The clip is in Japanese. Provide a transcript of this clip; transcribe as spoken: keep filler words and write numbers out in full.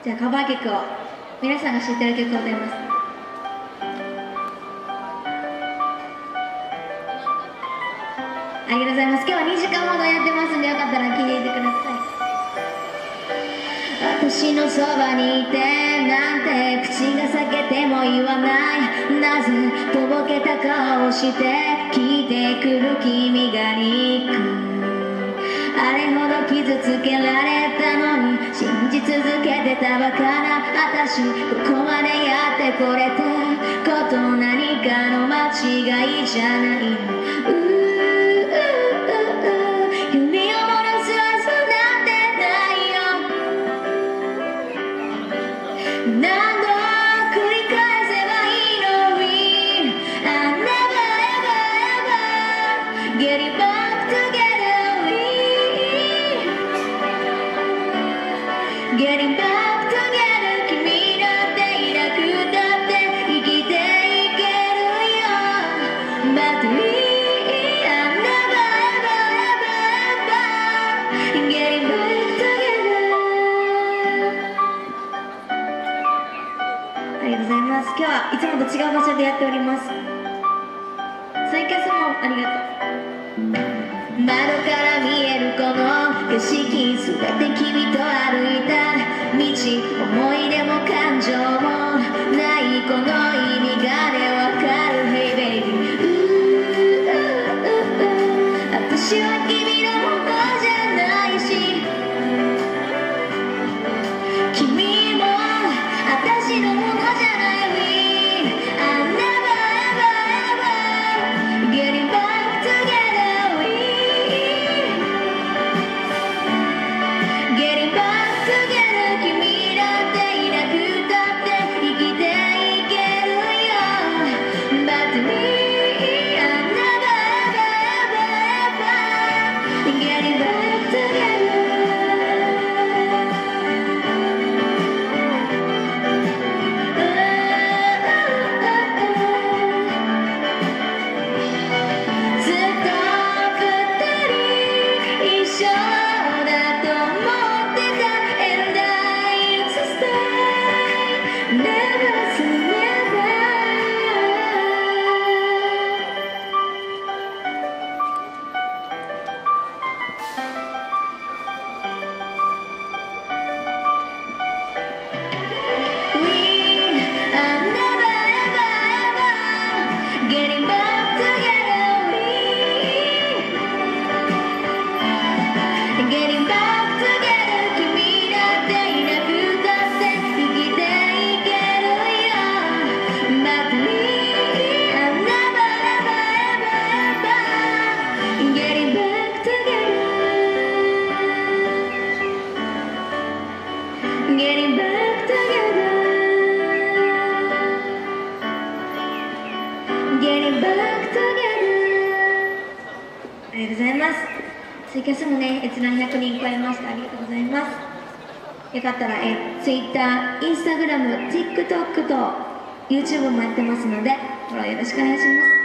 じゃあカバー曲を皆さんが知ってる曲を歌います。ありがとうございます。今日はにじかんほどやってますんで、よかったら聴いていてください。私のそばにいてなんて口が裂けても言わない。なぜとぼけた顔をして聞いてくる君が憎い。あれほど傷つけられたのに信じ続けてたバカな私。ここまでやってこれたこと何かの間違いじゃない。うー何度繰り返せばいいのに I never ever ever getting back together getting back together 君だっていなくたって生きていけるよ But me I never ever ever ever getting backありがとうございます。今日はいつもと違う場所でやっております。ツイキャスもありがとう。窓から見えるこの景色すべて君と歩いた道、思い出も感情もないこの意味がねわかる Hey baby 私は君のものじゃないし君も私のものありがとうございます。ツイキャスもね、閲覧ひゃくにん超えました。ありがとうございます。よかったら、え Twitter、Instagram、TikTok と YouTube もやってますので、フォローよろしくお願いします。